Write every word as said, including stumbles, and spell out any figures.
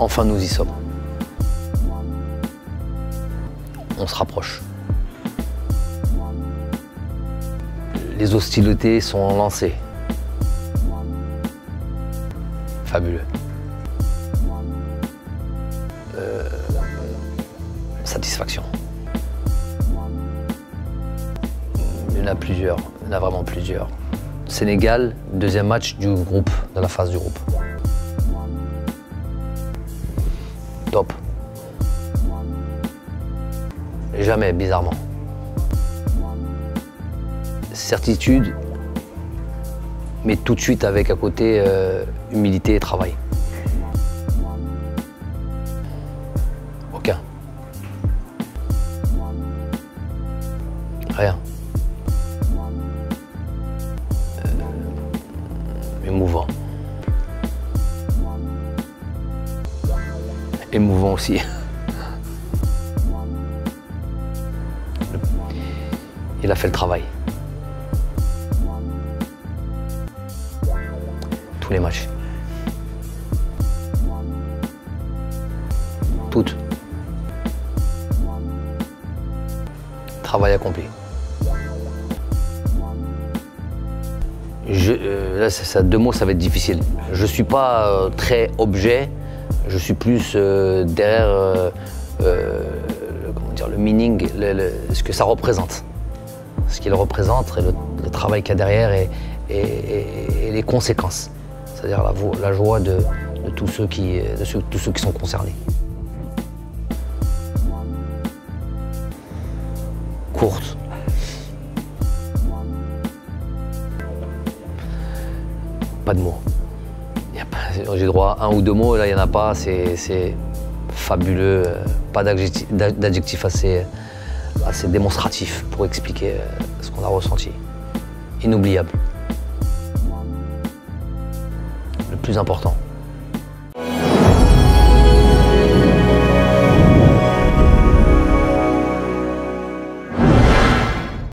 Enfin, nous y sommes. On se rapproche. Les hostilités sont lancées. Fabuleux. Euh, satisfaction. Il y en a plusieurs, il y en a vraiment plusieurs. Sénégal, deuxième match du groupe, de la phase du groupe. Top. Jamais, bizarrement. Certitude, mais tout de suite avec à côté euh, humilité et travail. Aucun. Rien. Euh, émouvant. Émouvant aussi. Il a fait le travail. Tous les matchs. Toutes. Travail accompli. Je, euh, là, ça, ça, deux mots, ça va être difficile. Je ne suis pas euh, très objet, je suis plus euh, derrière euh, euh, le, comment dire, le meaning, le, le, ce que ça représente. Ce qu'il représente et le, le travail qu'il y a derrière et, et, et, et les conséquences. C'est-à-dire la, la joie de, de, tous ceux qui, de ceux, tous ceux qui sont concernés. Courte. Pas de mots. J'ai droit à un ou deux mots, là il n'y en a pas, c'est fabuleux. Pas d'adjectif assez, assez démonstratif pour expliquer ce qu'on a ressenti. Inoubliable. Le plus important.